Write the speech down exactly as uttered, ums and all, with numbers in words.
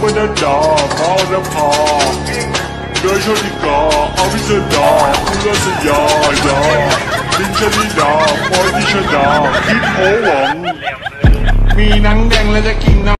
ปนัดดาพาวนภาโดยชนิกาอวิสดาคุลสยายาลินชนิดาปอยดิชดาคิดโอหวังมีหนังแดงและจะกินน้ำ